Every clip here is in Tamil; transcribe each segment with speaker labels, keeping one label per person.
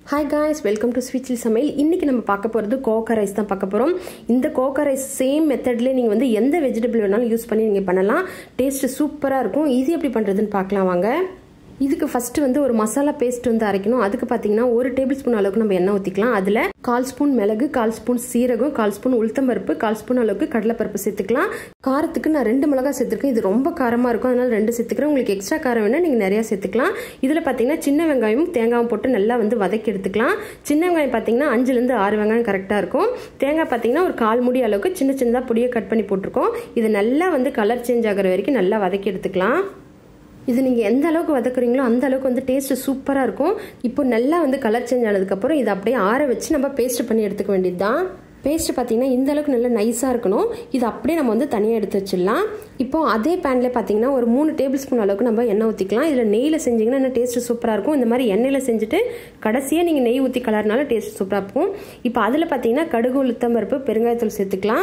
Speaker 1: Hi guys, welcome to Sweet Chilli Samaiyil. இன்னைக்கு நம்ம பார்க்க போறது கோகா ரைஸ் தான் பார்க்க போறோம். இந்த கோகா ரைஸ் சேம் மெத்தட்ல நீங்க வந்து எந்த வெஜிடபிள் வேணாலும் யூஸ் பண்ணி நீங்க பண்ணலாம். டேஸ்ட் சூப்பரா இருக்கும். இது எப்படி பண்றதுன்னு பார்க்கலாம் வாங்க. இதுக்கு ஃபர்ஸ்ட் வந்து ஒரு மசாலா பேஸ்ட் வந்து அரைக்கணும். அதுக்கு பாத்தீங்கன்னா 1 டேபிள்ஸ்பூன் அளவுக்கு நம்ம எண்ணெய் ஊத்திக்கலாம். அதுல 1/4 ஸ்பூன் மிளகு, 1/4 ஸ்பூன் சீரகம், 1/4 ஸ்பூன் உளுத்தம்பருப்பு, 1/4 ஸ்பூன் அளவுக்கு கடலைப்பருப்பு சேர்த்துக்கலாம். காரத்துக்கு நான் 2 மிளகாய் சேர்த்துருக்கேன். இது ரொம்ப காரமா இருக்கும், அதனால 2 சேர்த்துக்கிறேன். உங்களுக்கு எக்ஸ்ட்ரா காரம் வேணா நீங்க நிறைய சேர்த்துக்கலாம். இதுல பாத்தீங்கன்னா சின்ன வெங்காயமும் தேங்காயும் போட்டு நல்லா வந்து வதக்கி எடுத்துக்கலாம். சின்ன வெங்காயம் பாத்தீங்கன்னா 5 ல இருந்து 6 வெங்காயம் கரெக்டா இருக்கும். தேங்காய் பாத்தீங்கன்னா ஒரு 1/4 மூடி அளவுக்கு சின்ன சின்னதா பொடியை கட் பண்ணி போட்டிருக்கோம். இது நல்லா வந்து கலர் சேஞ்ச் ஆகிற வரைக்கும் நல்லா வதக்கி எடுத்துக்கலாம். இது நீங்கள் எந்த அளவுக்கு வதக்குறீங்களோ அந்த அளவுக்கு வந்து டேஸ்ட் சூப்பராக இருக்கும். இப்போ நல்லா வந்து கலர் சேஞ்ச் ஆனதுக்கப்புறம் இதை அப்படியே ஆற வச்சு நம்ம பேஸ்ட் பண்ணி எடுத்துக்க வேண்டியது தான். பேஸ்ட் பார்த்தீங்கன்னா இந்த அளவுக்கு நல்லா நைஸாக இருக்கணும். இது அப்படியே நம்ம வந்து தனியாக எடுத்து வச்சிடலாம். இப்போ அதே பேனில் பார்த்தீங்கன்னா ஒரு 3 டேபிள் ஸ்பூன் அளவுக்கு நம்ம எண்ணெய் ஊற்றிக்கலாம். இதில் நெய்யில் செஞ்சிங்கன்னா இன்னும் டேஸ்ட் சூப்பராக இருக்கும். இந்த மாதிரி எண்ணெயில் செஞ்சுட்டு கடைசியாக நீங்கள் நெய் ஊற்றி கலர்னால டேஸ்ட் சூப்பராக இருக்கும். இப்போ அதில் பார்த்தீங்கன்னா கடுகு, உளுத்தம்பருப்பு, பெருங்காயத்தூள் சேர்த்துக்கலாம்.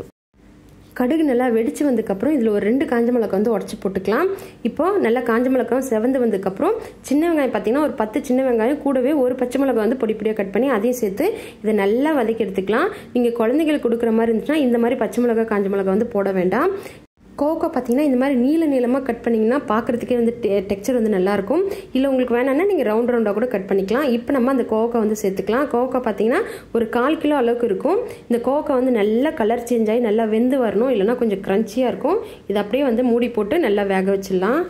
Speaker 1: கடுகு நல்லா வெடிச்சு வந்ததுக்கப்புறம் இதில் ஒரு 2 காஞ்ச மிளகாய் வந்து உடச்சி போட்டுக்கலாம். இப்போ நல்லா காஞ்ச மிளகாய் செவந்து வந்ததுக்கப்புறம் சின்ன வெங்காயம் பார்த்தீங்கன்னா ஒரு 10 சின்ன வெங்காயம் கூடவே ஒரு பச்சை மிளகாய் வந்து பொடி பொடியாக கட் பண்ணி அதையும் சேர்த்து இதை நல்லா வதக்கி எடுத்துக்கலாம். நீங்கள் குழந்தைங்களுக்கு கொடுக்குற மாதிரி இருந்துச்சுன்னா இந்த மாதிரி பச்சை மிளகாய் காஞ்ச மிளகாய் வந்து போட வேண்டாம். கோகோ பார்த்தீங்கன்னா இந்த மாதிரி நீளமாக கட் பண்ணிங்கன்னா பார்க்குறதுக்கே வந்து டெக்ஸ்சர் வந்து நல்லாயிருக்கும். இல்லை உங்களுக்கு வேணான்னா நீங்கள் ரவுண்டாக கூட கட் பண்ணிக்கலாம். இப்போ நம்ம அந்த கோகோ வந்து சேர்த்துக்கலாம். கோகோ பார்த்தீங்கன்னா ஒரு 1/4 கிலோ அளவுக்கு இருக்கும். இந்த கோகோ வந்து நல்லா கலர் சேஞ்ச் ஆகி நல்லா வெந்து வரணும், இல்லைனா கொஞ்சம் க்ரன்ச்சியாக இருக்கும். இதை அப்படியே வந்து மூடி போட்டு நல்லா வேக வச்சிடலாம்.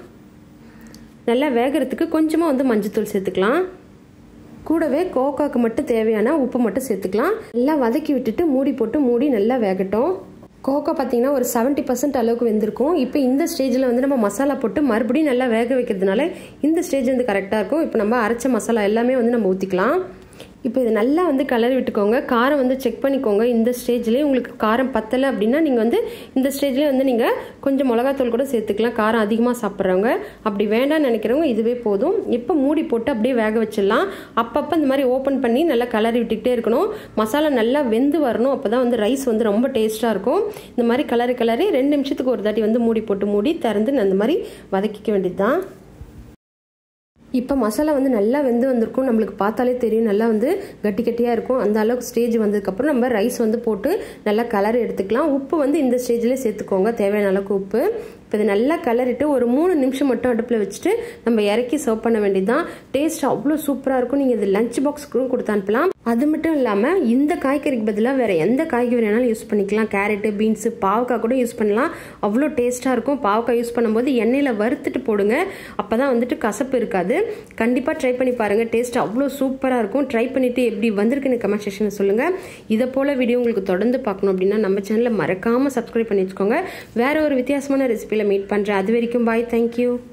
Speaker 1: நல்லா வேகிறதுக்கு கொஞ்சமாக வந்து மஞ்சத்தூள் சேர்த்துக்கலாம். கூடவே கோகோக்கு மட்டும் தேவையான உப்பு மட்டும் சேர்த்துக்கலாம். நல்லா வதக்கி விட்டுட்டு மூடி நல்லா வேகட்டும். கோகோ பார்த்தீங்கன்னா ஒரு 70% அளவுக்கு வெந்திருக்கும். இப்போ இந்த ஸ்டேஜில் வந்து நம்ம மசாலா போட்டு மறுபடியும் நல்லா வேக வைக்கிறதுனால இந்த ஸ்டேஜ் வந்து கரெக்டாக இருக்கும். இப்போ நம்ம அரைச்ச மசாலா எல்லாமே வந்து நம்ம ஊற்றிக்கலாம். இப்போ இது நல்லா வந்து கலரி விட்டுக்கோங்க. காரம் வந்து செக் பண்ணிக்கோங்க. இந்த ஸ்டேஜ்லேயே உங்களுக்கு காரம் பத்தலை அப்படின்னா நீங்கள் வந்து இந்த ஸ்டேஜ்லேயே வந்து நீங்கள் கொஞ்சம் மிளகாத்தூள் கூட சேர்த்துக்கலாம். காரம் அதிகமாக சாப்பிட்றவங்க, அப்படி வேண்டாம்னு நினைக்கிறவங்க இதுவே போதும். இப்போ மூடி போட்டு அப்படியே வேக வச்சிடலாம். அப்பப்போ இந்த மாதிரி ஓப்பன் பண்ணி நல்லா கலரி விட்டுக்கிட்டே இருக்கணும். மசாலா நல்லா வெந்து வரணும். அப்போ தான் வந்து ரைஸ் வந்து ரொம்ப டேஸ்ட்டாக இருக்கும். இந்த மாதிரி கலரி 2 நிமிஷத்துக்கு ஒரு தாட்டி வந்து மூடி திறந்து அந்த மாதிரி வதக்கிக்க வேண்டியது தான். இப்போ மசாலா வந்து நல்லா வெந்து வந்திருக்கும். நம்மளுக்கு பார்த்தாலே தெரியும் நல்லா வந்து கட்டியாக இருக்கும். அந்த அளவுக்கு ஸ்டேஜ் வந்ததுக்கப்புறம் நம்ம ரைஸ் வந்து போட்டு நல்லா கலர் எடுத்துக்கலாம். உப்பு வந்து இந்த ஸ்டேஜ்லேயே சேர்த்துக்கோங்க, தேவையான அளவுக்கு உப்பு. இப்போ இது நல்லா கலரிட்டு ஒரு 3 நிமிஷம் மட்டும் அடுப்பில் வச்சுட்டு நம்ம இறக்கி சர்வ் பண்ண வேண்டியதுதான். டேஸ்ட் அவ்வளோ சூப்பராக இருக்கும். நீங்கள் இது லஞ்ச் பாக்ஸ்க்கும் கொடுத்து அனுப்பலாம். அது மட்டும் இல்லாமல் இந்த காய்கறிக்கு பதிலாக வேறு எந்த காய்கறி வேணாலும் யூஸ் பண்ணிக்கலாம். கேரட்டு, பீன்ஸு, பாவக்காய் கூட யூஸ் பண்ணலாம். அவ்வளோ டேஸ்ட்டாக இருக்கும். பாவக்காய் யூஸ் பண்ணும்போது எண்ணெயில் வறுத்துட்டு போடுங்க. அப்போ தான் வந்துட்டு கசப்பு இருக்காது. கண்டிப்பாக ட்ரை பண்ணி பாருங்கள். டேஸ்ட் அவ்வளோ சூப்பராக இருக்கும். ட்ரை பண்ணிவிட்டு எப்படி வந்திருக்குன்னு கமெண்ட் செக்ஷனில் சொல்லுங்கள். இதை போல் வீடியோ உங்களுக்கு தொடர்ந்து பார்க்கணும் அப்படின்னா நம்ம சேனலை மறக்காமல் சப்ஸ்கிரைப் பண்ணி வச்சுக்கோங்க. வேறு ஒரு வித்தியாசமான ரெசிபியில் மீட் பண்ணுறேன். அது வரைக்கும் பாய். தேங்க்யூ.